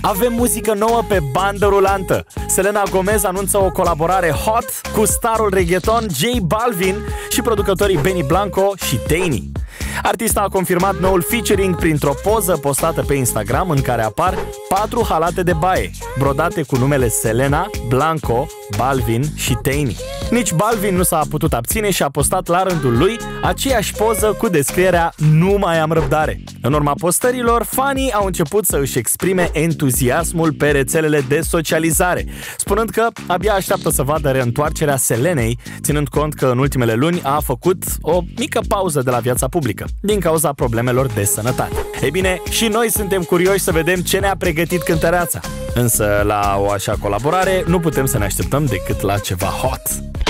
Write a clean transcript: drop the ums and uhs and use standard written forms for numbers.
Avem muzică nouă pe bandă rulantă. Selena Gomez anunță o colaborare hot cu starul reggaeton J Balvin și producătorii Benny Blanco și Tainy. Artista a confirmat noul featuring printr-o poză postată pe Instagram în care apar 4 halate de baie, brodate cu numele Selena, Blanco, Balvin și Tainy. Nici Balvin nu s-a putut abține și a postat la rândul lui aceeași poză cu descrierea "Nu mai am răbdare". În urma postărilor, fanii au început să își exprime entuziasmul pe rețelele de socializare, spunând că abia așteaptă să vadă reîntoarcerea Selenei, ținând cont că în ultimele luni a făcut o mică pauză de la viața publică, din cauza problemelor de sănătate. Ei bine, și noi suntem curioși să vedem ce ne-a pregătit cântăreața. Însă, la o așa colaborare, nu putem să ne așteptăm decât la ceva hot.